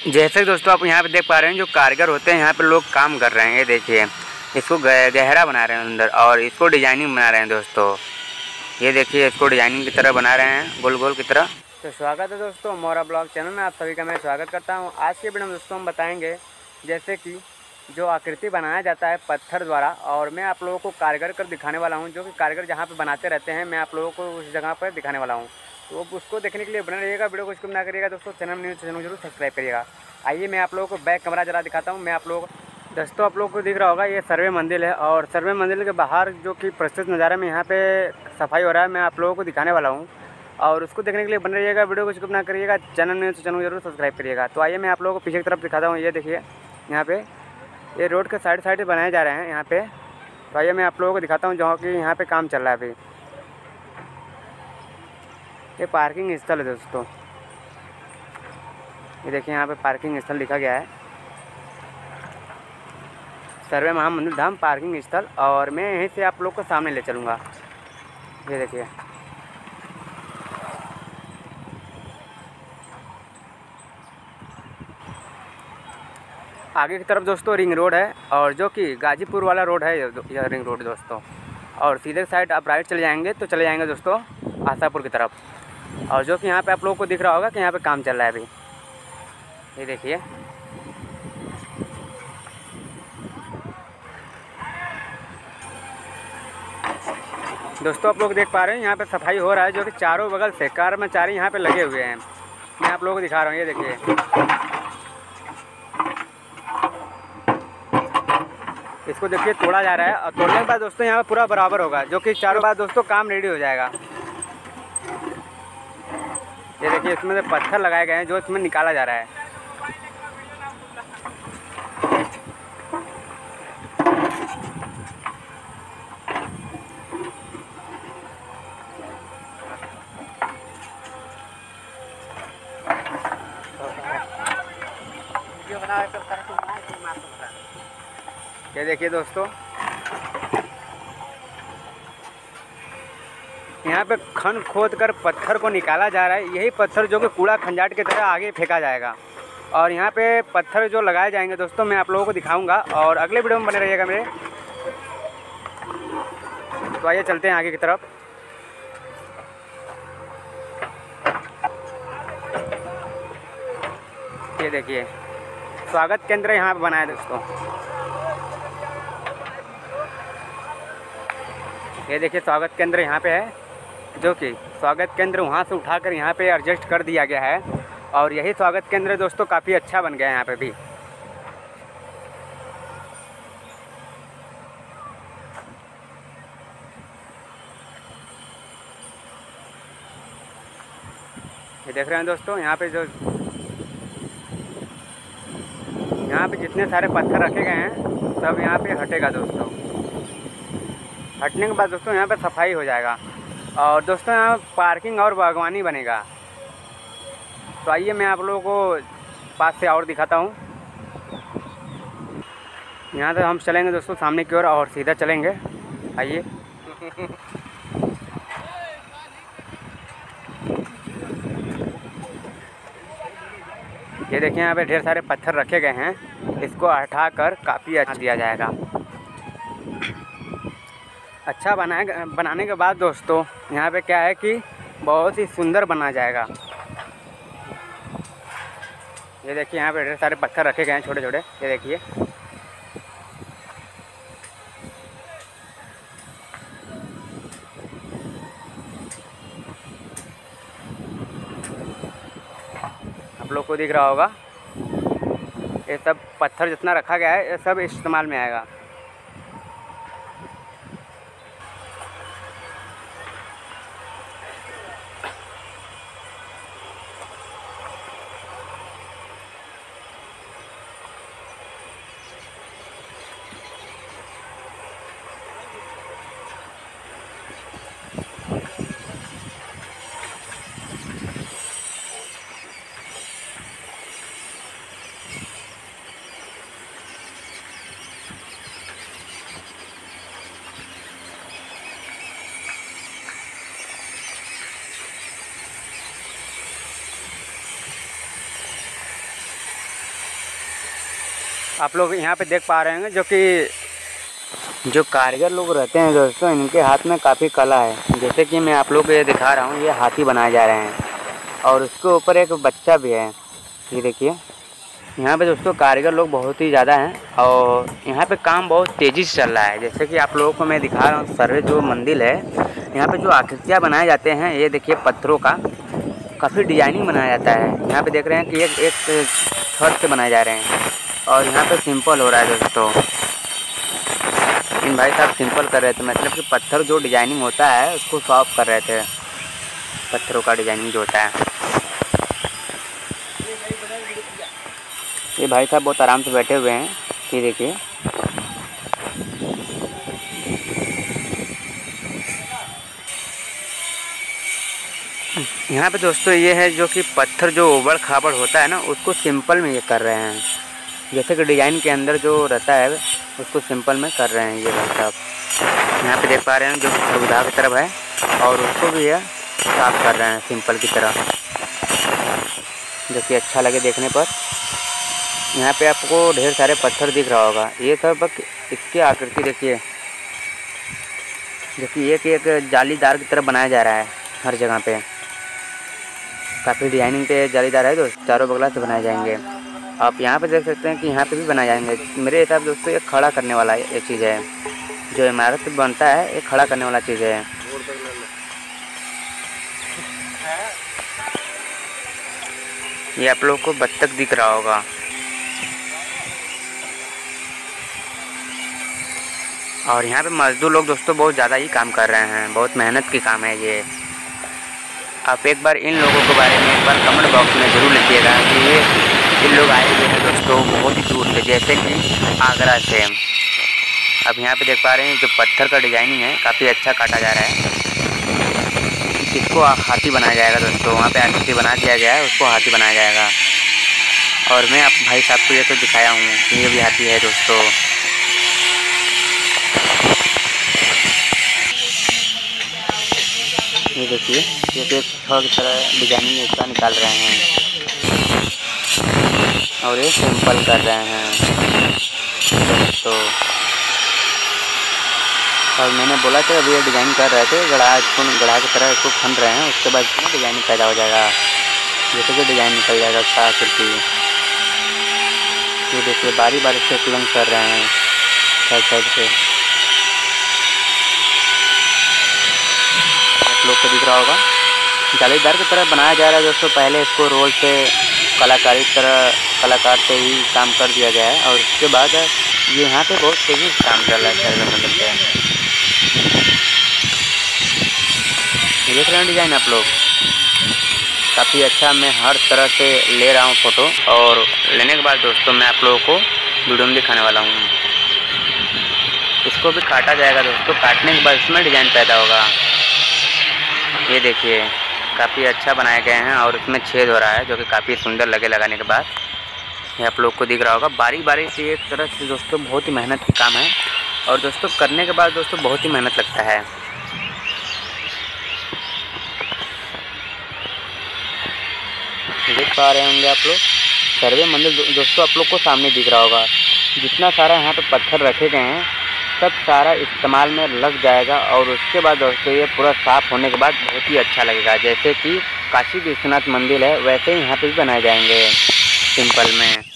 जैसे कि दोस्तों आप यहाँ पे देख पा रहे हैं, जो कारीगर होते हैं यहाँ पे लोग काम कर रहे हैं। ये देखिए, इसको गहरा बना रहे हैं अंदर और इसको डिजाइनिंग बना रहे हैं दोस्तों। ये देखिए, इसको डिजाइनिंग की तरह बना रहे हैं, गोल गोल की तरह। तो स्वागत है दोस्तों मोरा ब्लॉग चैनल में, आप सभी का मैं स्वागत करता हूँ। आज के वीडियो में दोस्तों हम बताएंगे जैसे कि जो आकृति बनाया जाता है पत्थर द्वारा, और मैं आप लोगों को कारीगर कर दिखाने वाला हूँ, जो कि कारीगर जहाँ पे बनाते रहते हैं मैं आप लोगों को उस जगह पर दिखाने वाला हूँ। तो उसको देखने के लिए बने रहिएगा, वीडियो को स्किप ना करिएगा दोस्तों। चैनल न्यूज़ चैनल जरूर सब्सक्राइब करिएगा। आइए मैं आप लोगों को बैक कैमरा जरा दिखाता हूँ। मैं आप लोगों को दोस्तों, आप लोगों को दिख रहा होगा ये सर्वे मंदिर है, और सर्वे मंदिर के बाहर जो कि प्रस्तुत नज़ारे में यहाँ पे सफाई हो रहा है, मैं आप लोगों को दिखाने वाला हूँ। और उसको देखने के लिए बने रहिएगा, वीडियो को स्किप ना करिएगा। चैनल न्यूज़ चैनल जरूर सब्सक्राइब करिएगा। तो आइए मैं आप लोगों को पीछे की तरफ दिखाता हूँ। ये देखिए, यहाँ पे ये रोड के साइड बनाए जा रहे हैं यहाँ पे। तो आइए मैं आप लोगों को दिखाता हूँ जहाँ कि यहाँ पे काम चल रहा है अभी। ये पार्किंग स्थल है दोस्तों। ये देखिए, यहाँ पे पार्किंग स्थल लिखा गया है, सर्वे महामंदिर धाम पार्किंग स्थल। और मैं यहीं से आप लोग को सामने ले चलूँगा। ये देखिए, आगे की तरफ दोस्तों रिंग रोड है, और जो कि गाजीपुर वाला रोड है यह रिंग रोड दोस्तों। और सीधे साइड आप राइट चले जाएंगे तो चले जाएंगे दोस्तों आशापुर की तरफ। और जो कि यहाँ पे आप लोगों को दिख रहा होगा कि यहाँ पे काम चल रहा है अभी। ये देखिए, दोस्तों आप लोग देख पा रहे हैं यहाँ पे सफाई हो रहा है, जो कि चारों बगल से कर्मचारी यहाँ पे लगे हुए हैं। मैं आप लोगों को दिखा रहा हूँ। ये देखिए, इसको देखिए तोड़ा जा रहा है, और तोड़ने के बाद दोस्तों यहाँ पे पूरा बराबर होगा, जो कि चारों बाद दोस्तों काम रेडी हो जाएगा। ये देखिए, इसमें से पत्थर लगाए गए हैं जो इसमें निकाला जा रहा है। ये देखिए दोस्तों, यहाँ पे खन खोद कर पत्थर को निकाला जा रहा है। यही पत्थर जो कि कूड़ा खंजाट की तरह आगे फेंका जाएगा, और यहाँ पे पत्थर जो लगाए जाएंगे दोस्तों मैं आप लोगों को दिखाऊंगा, और अगले वीडियो में बने रहिएगा मेरे। तो आइए चलते हैं आगे की तरफ। ये देखिए, स्वागत केंद्र यहाँ पे बना है दोस्तों। ये देखिए, स्वागत केंद्र यहाँ पे है, जो कि स्वागत केंद्र वहाँ से उठाकर यहाँ पे एडजस्ट कर दिया गया है। और यही स्वागत केंद्र दोस्तों काफ़ी अच्छा बन गया है यहाँ पे भी। ये देख रहे हैं दोस्तों, यहाँ पे जितने सारे पत्थर रखे गए हैं सब यहाँ पे हटेगा दोस्तों। हटने के बाद दोस्तों यहाँ पे सफाई हो जाएगा, और दोस्तों यहाँ पार्किंग और बागवानी बनेगा। तो आइए मैं आप लोगों को पास से और दिखाता हूँ। यहाँ से हम चलेंगे दोस्तों सामने की ओर, और सीधा चलेंगे। आइए, ये देखिए, यहाँ पे ढेर सारे पत्थर रखे गए हैं। इसको हटाकर काफ़ी अच्छा दिया जाएगा। अच्छा बनाने के बाद दोस्तों यहाँ पे क्या है कि बहुत ही सुंदर बना जाएगा। ये देखिए, यहाँ पे ढेर सारे पत्थर रखे गए हैं छोटे छोटे। ये देखिए, आप लोग को दिख रहा होगा, ये सब पत्थर जितना रखा गया है ये सब इस्तेमाल में आएगा। आप लोग यहाँ पे देख पा रहे हैं जो कारीगर लोग रहते हैं दोस्तों, इनके हाथ में काफ़ी कला है। जैसे कि मैं आप लोग को ये दिखा रहा हूँ, ये हाथी बनाए जा रहे हैं और उसके ऊपर एक बच्चा भी है। ये देखिए, यहाँ पे दोस्तों कारीगर लोग बहुत ही ज़्यादा हैं और यहाँ पे काम बहुत तेज़ी से चल रहा है। जैसे कि आप लोगों को मैं दिखा रहा हूँ, सर्वे जो मंदिर है, यहाँ पे जो आकृतियाँ बनाए जाते हैं, ये देखिए पत्थरों का काफ़ी डिजाइनिंग बनाया जाता है। यहाँ पे देख रहे हैं कि एक छत से बनाए जा रहे हैं और यहाँ पे सिंपल हो रहा है दोस्तों। इन भाई साहब सिंपल कर रहे थे, मतलब कि पत्थर जो डिजाइनिंग होता है उसको सॉफ्ट कर रहे थे, पत्थरों का डिजाइनिंग जो होता है। ये भाई साहब बहुत आराम से बैठे हुए हैं। ये देखिए, यहाँ पे दोस्तों ये है जो कि पत्थर जो उबड़ खाबड़ होता है ना, उसको सिंपल में ये कर रहे हैं। जैसे कि डिज़ाइन के अंदर जो रहता है उसको सिंपल में कर रहे हैं ये भाई साहब। यहाँ पे देख पा रहे हैं जो सुविधा की तरफ है और उसको भी ये साफ कर रहे हैं सिंपल की तरह, जो कि अच्छा लगे देखने पर। यहाँ पे आपको ढेर सारे पत्थर दिख रहा होगा, ये सब इसकी आकृति देखिए, जो कि एक जालीदार की तरह बनाया जा रहा है हर जगह पे। काफ़ी डिजाइनिंग पे जालीदार है दोस्त, चारों बगला से बनाए जाएंगे। आप यहाँ पे देख सकते हैं कि यहाँ पे भी बनाए जाएंगे। मेरे हिसाब से दोस्तों ये खड़ा करने वाला ये चीज़ है, जो इमारत बनता है ये खड़ा करने वाला चीज़ है। ये आप लोग को बत्तख दिख रहा होगा। और यहाँ पे मजदूर लोग दोस्तों बहुत ज़्यादा ही काम कर रहे हैं, बहुत मेहनत की काम है ये। आप एक बार इन लोगों के बारे में एक बार कमेंट बॉक्स में ज़रूर लिखिएगा कि ये लोग आए हुए हैं दोस्तों बहुत ही दूर से, जैसे कि आगरा से। अब यहाँ पे देख पा रहे हैं जो पत्थर का डिजाइनिंग है काफ़ी अच्छा काटा जा रहा है। इसको हाथी बनाया जाएगा दोस्तों, वहाँ पे आकृति बना दिया गया है, उसको हाथी बनाया जाएगा। और मैं आप भाई साहब को ये तो दिखाया हूँ कि ये भी हाथी है दोस्तों। ये देखिए, ये तो एक छड़ की तरह डिजाइनिंग इसका निकाल रहे हैं और ये सिंपल कर रहे हैं दोस्तों। और मैंने बोला था अभी ये डिज़ाइन कर रहे थे, गढ़ा की तरह इसको खन रहे हैं, उसके बाद इसमें डिज़ाइनिंग पैदा हो जाएगा, जैसे कि डिज़ाइन निकल जाएगा उसका आकृति। ये देखिए बारी बारी से तुलंग कर रहे हैं साइड से। लोग को दिख रहा होगा जालीदार की तरह बनाया जा रहा है दोस्तों। पहले इसको रोल से कलाकार से ही काम कर दिया गया है और उसके बाद ये यहाँ पे बहुत तेज़ी से काम चल रहा है सर्वे मंदिर पे। देख रहे हैं डिज़ाइन आप लोग, काफ़ी अच्छा। मैं हर तरह से ले रहा हूँ फ़ोटो और लेने के बाद दोस्तों मैं आप लोगों को वीडियो में दिखाने वाला हूँ। इसको भी काटा जाएगा दोस्तों, काटने के बाद इसमें डिज़ाइन पैदा होगा। ये देखिए काफ़ी अच्छा बनाए गए हैं और इसमें छेद हो रहा है जो कि काफ़ी सुंदर लगे लगाने के बाद। ये आप लोग को दिख रहा होगा बारी बारी से एक तरह से दोस्तों बहुत ही मेहनत की काम है और दोस्तों करने के बाद दोस्तों बहुत ही मेहनत लगता है। देख पा रहे होंगे आप लोग सर्वे मंदिर दोस्तों, आप लोग को सामने दिख रहा होगा। जितना सारा यहाँ पे पत्थर रखे गए हैं सब सारा इस्तेमाल में लग जाएगा और उसके बाद दोस्तों ये पूरा साफ़ होने के बाद बहुत ही अच्छा लगेगा। जैसे कि काशी विश्वनाथ मंदिर है वैसे ही यहाँ पे भी बनाए जाएंगे सिंपल में।